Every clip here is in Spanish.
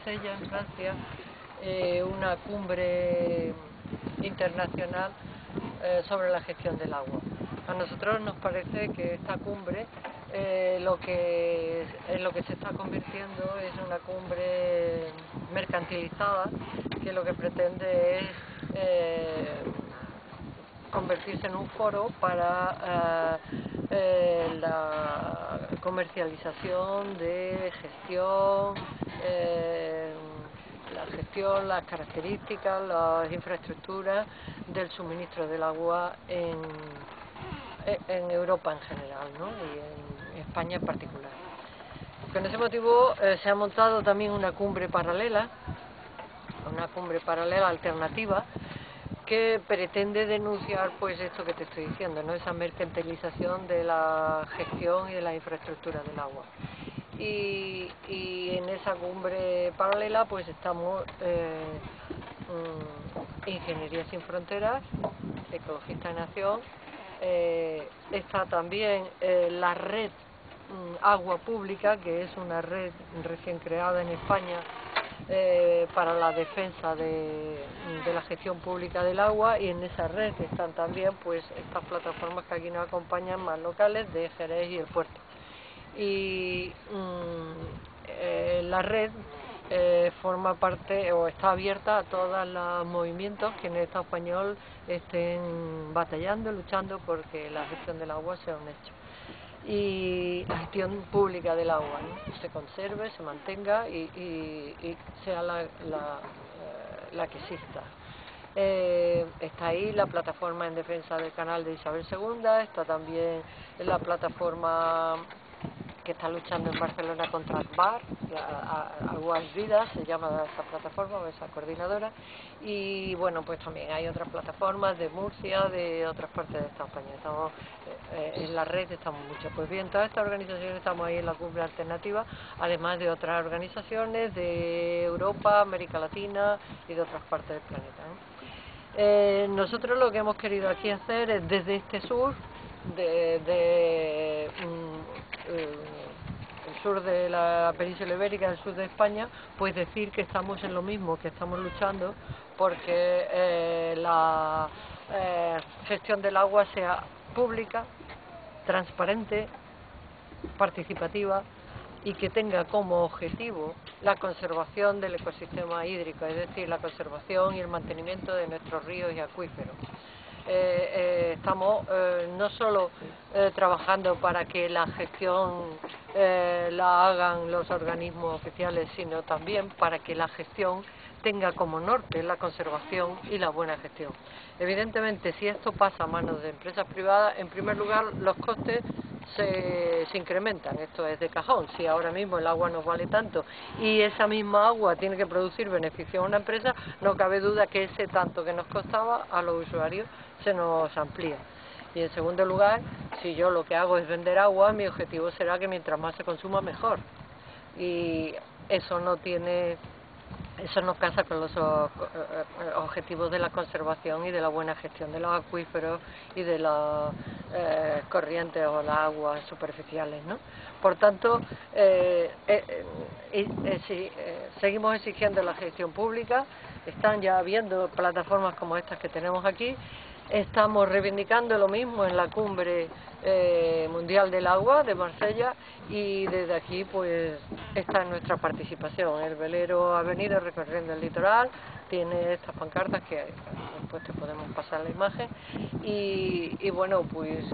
Marsella, en Francia, una cumbre internacional sobre la gestión del agua. A nosotros nos parece que esta cumbre lo que se está convirtiendo es una cumbre mercantilizada, que lo que pretende es convertirse en un foro para la comercialización de gestión, las características, las infraestructuras del suministro del agua en Europa en general, ¿no? Y en España en particular. Con ese motivo se ha montado también una cumbre paralela alternativa, que pretende denunciar pues esto que te estoy diciendo, ¿no? Esa mercantilización de la gestión y de la infraestructura del agua. Y en esa cumbre paralela pues estamos Ingeniería Sin Fronteras, Ecologistas en Acción, está también la red Agua Pública, que es una red recién creada en España para la defensa de la gestión pública del agua, y en esa red están también pues estas plataformas que aquí nos acompañan, más locales, de Jerez y el puerto. Y la red forma parte o está abierta a todos los movimientos que en el Estado español estén batallando, luchando porque la gestión del agua sea un hecho. Y la gestión pública del agua, ¿no? Se conserve, se mantenga y sea la que exista. Está ahí la plataforma en defensa del canal de Isabel II, está también la plataforma que está luchando en Barcelona contra ACBAR, Aguas Vidas se llama esa plataforma o esa coordinadora, y bueno, pues también hay otras plataformas de Murcia, de otras partes de esta España. Estamos en la red, estamos mucho. Pues bien, todas estas organizaciones estamos ahí en la cumbre alternativa, además de otras organizaciones de Europa, América Latina y de otras partes del planeta, ¿no? Nosotros lo que hemos querido aquí hacer es, desde este sur, el sur de la península ibérica, el sur de España, pues decir que estamos en lo mismo, que estamos luchando porque la gestión del agua sea pública, transparente, participativa y que tenga como objetivo la conservación del ecosistema hídrico, es decir, la conservación y el mantenimiento de nuestros ríos y acuíferos. Estamos no solo trabajando para que la gestión la hagan los organismos oficiales, sino también para que la gestión tenga como norte la conservación y la buena gestión. Evidentemente, si esto pasa a manos de empresas privadas, en primer lugar los costes se incrementan, esto es de cajón. Si ahora mismo el agua nos vale tanto y esa misma agua tiene que producir beneficio a una empresa, no cabe duda que ese tanto que nos costaba a los usuarios se nos amplía. Y en segundo lugar, si yo lo que hago es vender agua, mi objetivo será que mientras más se consuma mejor, y eso no casa con los objetivos de la conservación y de la buena gestión de los acuíferos y de las corrientes o las aguas superficiales, ¿no? Por tanto, seguimos exigiendo la gestión pública. Están ya habiendo plataformas como estas que tenemos aquí. Estamos reivindicando lo mismo en la cumbre mundial del agua de Marsella, y desde aquí pues está nuestra participación. El velero ha venido recorriendo el litoral, tiene estas pancartas que después te podemos pasar la imagen, y bueno, pues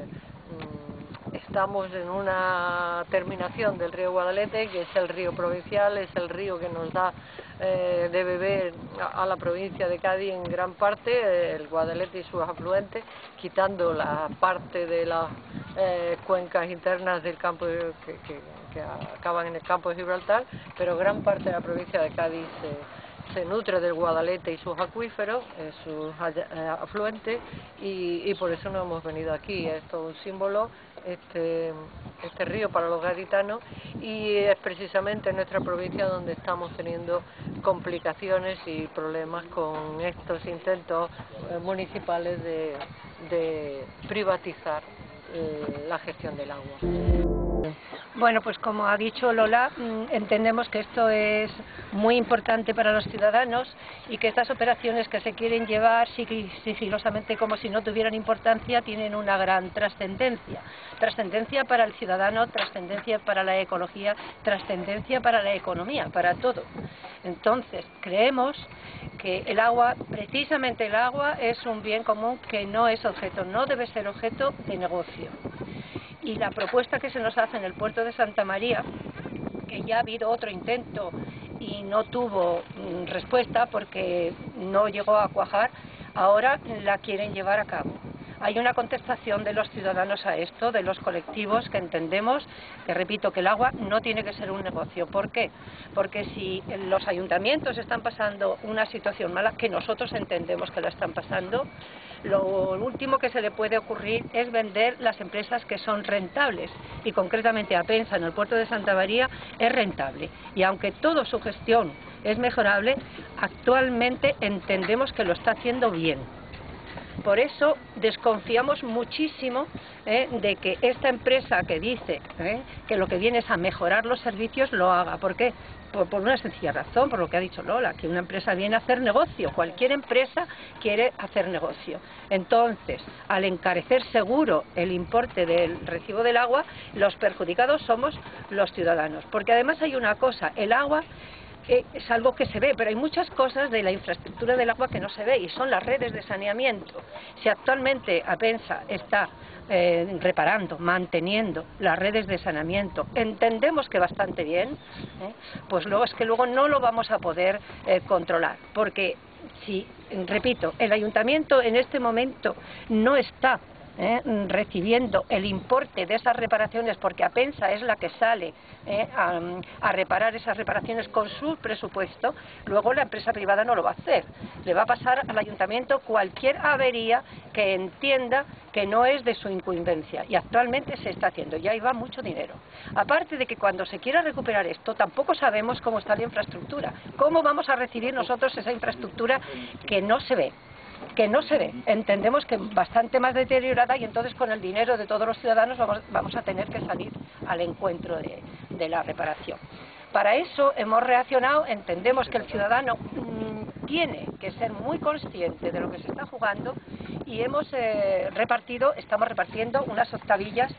estamos en una terminación del río Guadalete, que es el río provincial, es el río que nos da de beber a la provincia de Cádiz en gran parte, el Guadalete y sus afluentes, quitando la parte de las cuencas internas del campo que acaban en el campo de Gibraltar, pero gran parte de la provincia de Cádiz se nutre del Guadalete y sus acuíferos, sus afluentes, y por eso nos hemos venido aquí. Es todo un símbolo este río para los gaditanos, y es precisamente en nuestra provincia donde estamos teniendo complicaciones y problemas con estos intentos municipales de privatizar la gestión del agua. Bueno, pues como ha dicho Lola, entendemos que esto es muy importante para los ciudadanos y que estas operaciones que se quieren llevar sigilosamente como si no tuvieran importancia tienen una gran trascendencia. Trascendencia para el ciudadano, trascendencia para la ecología, trascendencia para la economía, para todo. Entonces, creemos que el agua, precisamente el agua, es un bien común que no es objeto, no debe ser objeto de negocio. Y la propuesta que se nos hace en el puerto de Santa María, que ya ha habido otro intento y no tuvo respuesta porque no llegó a cuajar, ahora la quieren llevar a cabo. Hay una contestación de los ciudadanos a esto, de los colectivos, que entendemos, que repito, que el agua no tiene que ser un negocio. ¿Por qué? Porque si los ayuntamientos están pasando una situación mala, que nosotros entendemos que la están pasando, lo último que se le puede ocurrir es vender las empresas que son rentables, y concretamente Apensa en el puerto de Santa María es rentable, y aunque toda su gestión es mejorable, actualmente entendemos que lo está haciendo bien. Por eso desconfiamos muchísimo de que esta empresa que dice que lo que viene es a mejorar los servicios lo haga. ¿Por qué? Por una sencilla razón, por lo que ha dicho Lola, que una empresa viene a hacer negocio, cualquier empresa quiere hacer negocio. Entonces, al encarecer seguro el importe del recibo del agua, los perjudicados somos los ciudadanos. Porque además hay una cosa, el agua es algo que se ve, pero hay muchas cosas de la infraestructura del agua que no se ve, y son las redes de saneamiento. Si actualmente Apensa está reparando, manteniendo las redes de saneamiento, entendemos que bastante bien, pues luego es que luego no lo vamos a poder controlar, porque si, repito, el ayuntamiento en este momento no está recibiendo el importe de esas reparaciones, porque Apensa es la que sale a reparar esas reparaciones con su presupuesto, luego la empresa privada no lo va a hacer. Le va a pasar al ayuntamiento cualquier avería que entienda que no es de su incumbencia, y actualmente se está haciendo, y ahí va mucho dinero. Aparte de que cuando se quiera recuperar esto, tampoco sabemos cómo está la infraestructura. ¿Cómo vamos a recibir nosotros esa infraestructura que no se ve? Entendemos que bastante más deteriorada, y entonces con el dinero de todos los ciudadanos vamos a tener que salir al encuentro de la reparación. Para eso hemos reaccionado, entendemos que el ciudadano tiene que ser muy consciente de lo que se está jugando, y estamos repartiendo unas octavillas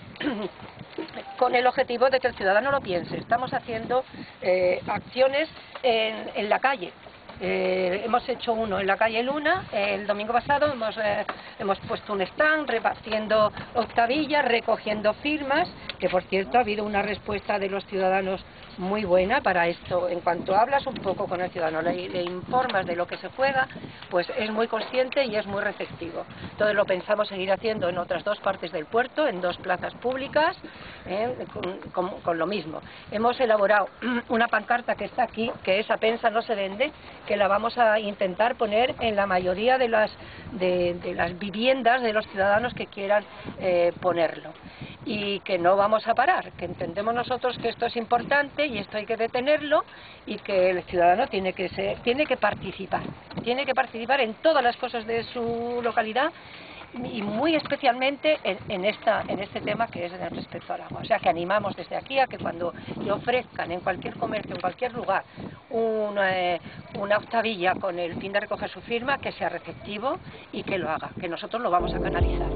con el objetivo de que el ciudadano lo piense. Estamos haciendo acciones en la calle. Hemos hecho uno en la calle Luna el domingo pasado, hemos puesto un stand repartiendo octavillas, recogiendo firmas, que por cierto ha habido una respuesta de los ciudadanos muy buena para esto. En cuanto hablas un poco con el ciudadano, le informas de lo que se juega, pues es muy consciente y es muy receptivo. Entonces lo pensamos seguir haciendo en otras dos partes del puerto, en dos plazas públicas, con lo mismo. Hemos elaborado una pancarta que está aquí, que es Apensa no se vende, que la vamos a intentar poner en la mayoría de las viviendas de los ciudadanos que quieran ponerlo. Y que no vamos a parar, que entendemos nosotros que esto es importante y esto hay que detenerlo, y que el ciudadano tiene que participar en todas las cosas de su localidad, y muy especialmente en este tema que es respecto al agua. O sea que animamos desde aquí a que cuando le ofrezcan en cualquier comercio, en cualquier lugar, una octavilla con el fin de recoger su firma, que sea receptivo y que lo haga, que nosotros lo vamos a canalizar.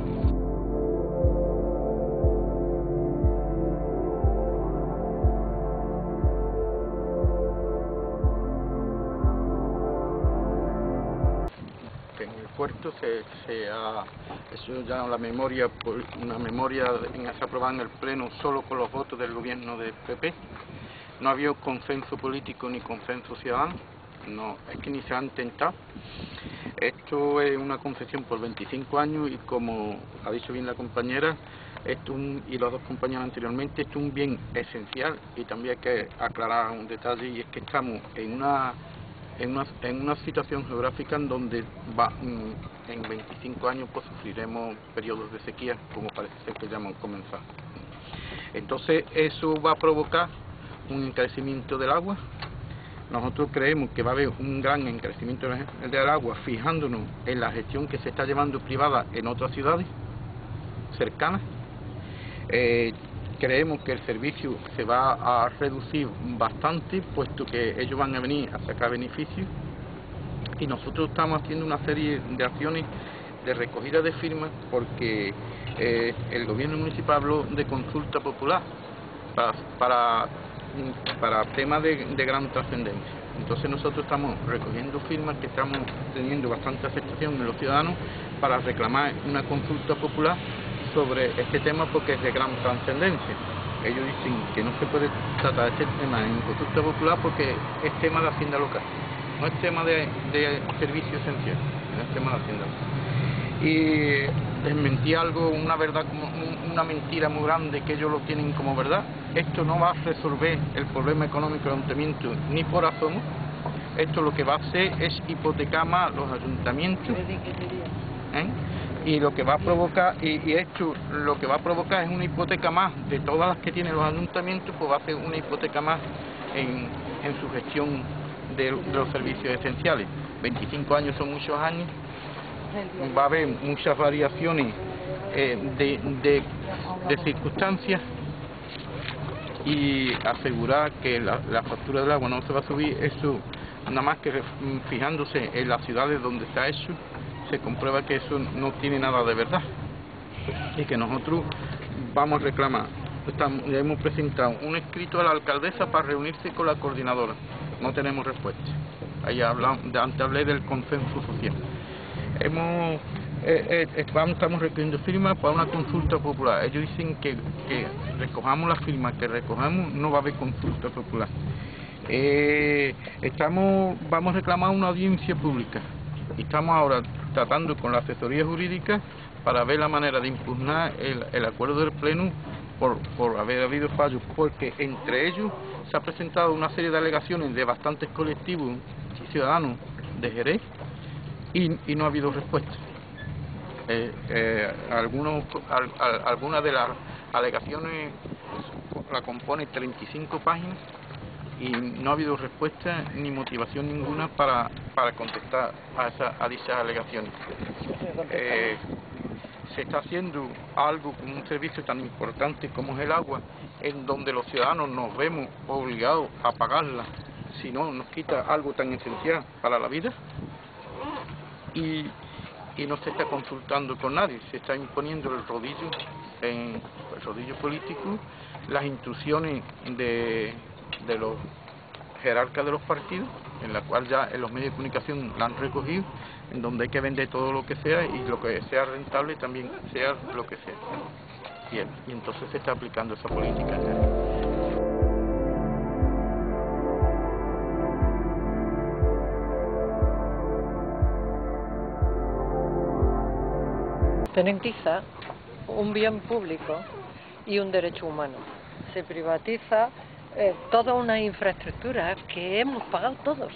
Puerto eso ya una memoria se aprobada en el pleno solo con los votos del gobierno del PP. No ha habido consenso político ni consenso ciudadano, no, es que ni se ha intentado. Esto es una concesión por 25 años y, como ha dicho bien la compañera y los dos compañeros anteriormente, esto es un bien esencial. Y también hay que aclarar un detalle, y es que estamos en una situación geográfica en donde en 25 años pues sufriremos periodos de sequía, como parece ser que ya hemos comenzado. Entonces eso va a provocar un encarecimiento del agua. Nosotros creemos que va a haber un gran encarecimiento del agua, fijándonos en la gestión que se está llevando privada en otras ciudades cercanas. creemos que el servicio se va a reducir bastante, puesto que ellos van a venir a sacar beneficios, y nosotros estamos haciendo una serie de acciones de recogida de firmas, porque el gobierno municipal habló de consulta popular para temas de gran trascendencia. Entonces nosotros estamos recogiendo firmas, que estamos teniendo bastante aceptación en los ciudadanos, para reclamar una consulta popular sobre este tema, porque es de gran trascendencia. Ellos dicen que no se puede tratar este tema en consulta popular porque es tema de hacienda local, no es tema de servicio esencial, no es tema de hacienda local. Y desmentí algo, una verdad, como una mentira muy grande, que ellos lo tienen como verdad. Esto no va a resolver el problema económico del ayuntamiento ni por asomo. Esto lo que va a hacer es hipotecar más los ayuntamientos, y lo que va a provocar, y esto lo que va a provocar es una hipoteca más de todas las que tienen los ayuntamientos, pues va a ser una hipoteca más en su gestión de los servicios esenciales. 25 años son muchos años, va a haber muchas variaciones de circunstancias, y asegurar que la factura del agua no se va a subir, eso nada más que fijándose en las ciudades donde se ha hecho, se comprueba que eso no tiene nada de verdad, y que nosotros vamos a reclamar. Hemos presentado un escrito a la alcaldesa para reunirse con la coordinadora, no tenemos respuesta. Ahí antes hablé del consenso social. Estamos recogiendo firmas para una consulta popular. Ellos dicen que recojamos las firmas, que recojamos, no va a haber consulta popular. Vamos a reclamar una audiencia pública, y estamos ahora tratando con la asesoría jurídica para ver la manera de impugnar el acuerdo del Pleno por haber habido fallos, porque entre ellos se ha presentado una serie de alegaciones de bastantes colectivos y ciudadanos de Jerez, y no ha habido respuesta. Algunas de las alegaciones la componen 35 páginas, y no ha habido respuesta ni motivación ninguna para contestar a dichas alegaciones. Se está haciendo algo con un servicio tan importante como es el agua, en donde los ciudadanos nos vemos obligados a pagarla si no nos quita algo tan esencial para la vida, y no se está consultando con nadie. Se está imponiendo el rodillo político, las instrucciones de los jerarcas de los partidos, en la cual ya en los medios de comunicación la han recogido, en donde hay que vender todo lo que sea, y lo que sea rentable también sea lo que sea. Y entonces se está aplicando esa política. Privatiza un bien público y un derecho humano. Se privatiza toda una infraestructura que hemos pagado todos.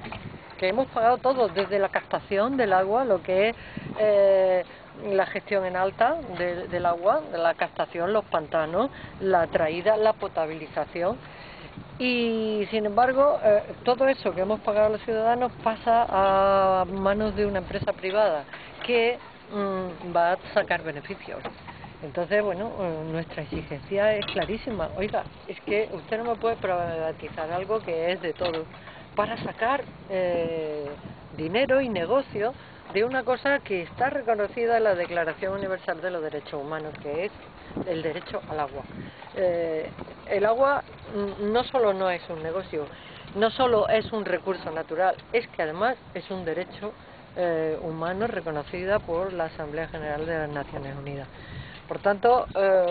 Desde la captación del agua, lo que es la gestión en alta del agua, la captación, los pantanos, la traída, la potabilización. Y sin embargo, todo eso que hemos pagado los ciudadanos pasa a manos de una empresa privada que va a sacar beneficios. Entonces, bueno, nuestra exigencia es clarísima. Oiga, es que usted no me puede privatizar algo que es de todos para sacar dinero y negocio de una cosa que está reconocida en la Declaración Universal de los Derechos Humanos, que es el derecho al agua. El agua no solo no es un negocio, no solo es un recurso natural, es que además es un derecho humano reconocida por la Asamblea General de las Naciones Unidas. Por tanto,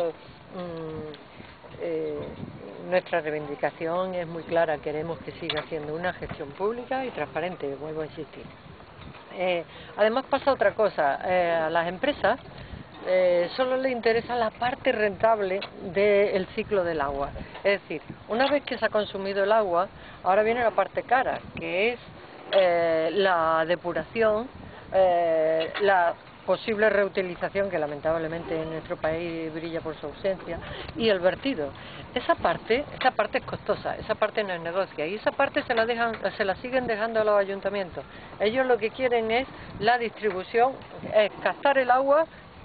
nuestra reivindicación es muy clara. Queremos que siga siendo una gestión pública y transparente, vuelvo a insistir. Además pasa otra cosa, a las empresas solo les interesa la parte rentable del ciclo del agua. Es decir, una vez que se ha consumido el agua, ahora viene la parte cara, que es la depuración, la posible reutilización, que lamentablemente en nuestro país brilla por su ausencia, y el vertido. Esa parte es costosa, esa parte no es negocio, y esa parte se la siguen dejando a los ayuntamientos. Ellos lo que quieren es la distribución, es captar el agua,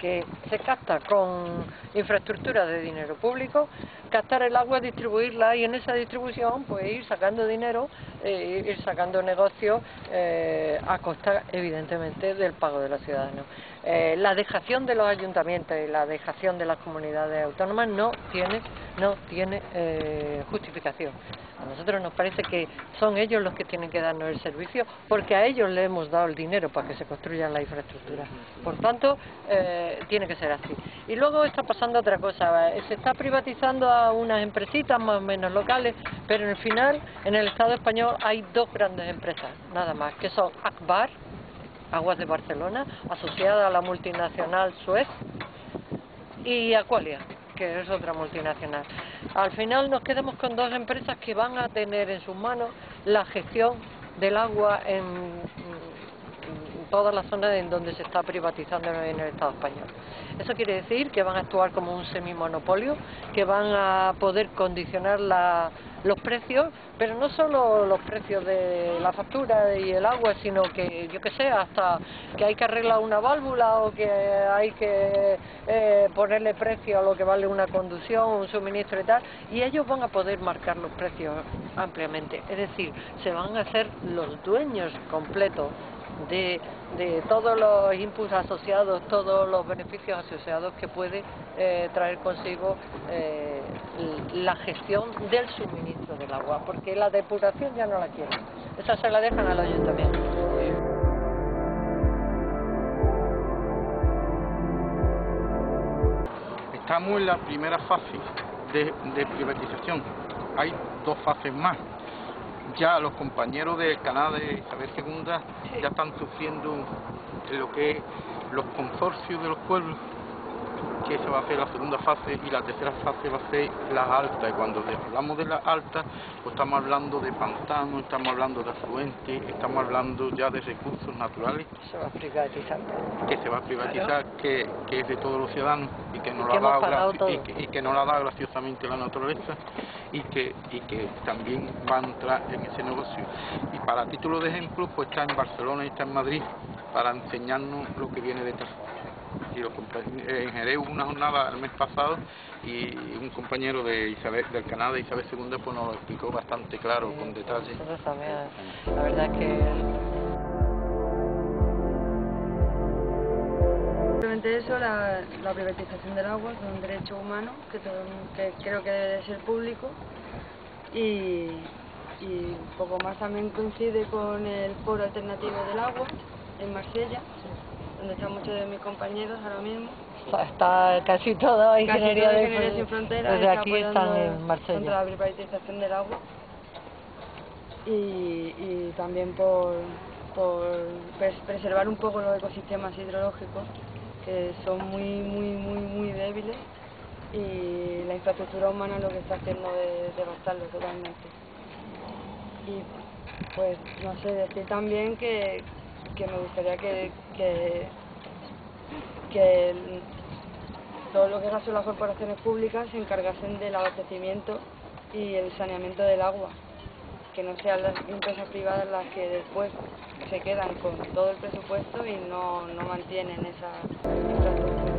que se capta con infraestructuras de dinero público, captar el agua, distribuirla y en esa distribución pues ir sacando dinero, ir sacando negocios a costa evidentemente del pago de los ciudadanos. La dejación de los ayuntamientos y la dejación de las comunidades autónomas no tiene justificación. A nosotros nos parece que son ellos los que tienen que darnos el servicio porque a ellos le hemos dado el dinero para que se construyan las infraestructuras. Por tanto, tiene que ser así. Y luego está pasando otra cosa, se está privatizando a unas empresitas más o menos locales, pero en el final, en el Estado español hay dos grandes empresas, nada más, que son Akbar, Aguas de Barcelona, asociada a la multinacional Suez, y Aqualia, que es otra multinacional. Al final nos quedamos con dos empresas que van a tener en sus manos la gestión del agua en todas las zonas en donde se está privatizando en el Estado español. Eso quiere decir que van a actuar como un semimonopolio, que van a poder condicionar los precios, pero no solo los precios de la factura y el agua, sino que, yo que sé, hasta que hay que arreglar una válvula o que hay que ponerle precio a lo que vale una conducción, un suministro y tal, y ellos van a poder marcar los precios ampliamente. Es decir, se van a hacer los dueños completos de todos los inputs asociados, todos los beneficios asociados que puede traer consigo la gestión del suministro del agua, porque la depuración ya no la quieren, esa se la dejan al ayuntamiento. Estamos en la primera fase de privatización, hay dos fases más. Ya los compañeros del canal de Isabel II ya están sufriendo lo que es los consorcios de los pueblos, que se va a hacer la segunda fase, y la tercera fase va a ser las altas. Y cuando hablamos de las altas, pues estamos hablando de pantanos, estamos hablando de afluentes, estamos hablando ya de recursos naturales. Se va a privatizar. Que se va a privatizar, claro. que es de todos los ciudadanos y que no la da graciosamente la naturaleza, y que también va a entrar en ese negocio. Y para título de ejemplo, pues está en Barcelona y está en Madrid para enseñarnos lo que viene detrás. Y en Jerez hubo una jornada el mes pasado y un compañero del canal de Isabel II pues nos lo explicó bastante claro, con detalle. Nosotros también, la verdad es que... Simplemente eso, la privatización del agua, que es un derecho humano, que creo que debe de ser público, y poco más también coincide con el foro alternativo del agua en Marsella, donde están muchos de mis compañeros ahora mismo. Está casi toda Ingeniería Sin Fronteras, desde aquí están en Marsella. Contra la privatización del agua, y también por preservar un poco los ecosistemas hidrológicos, que son muy débiles, y la infraestructura humana lo que está haciendo es devastarlo totalmente. Y pues no sé, decir también que me gustaría que todo lo que son las corporaciones públicas se encargasen del abastecimiento y el saneamiento del agua, que no sean las empresas privadas las que después se quedan con todo el presupuesto y no mantienen esa infraestructura.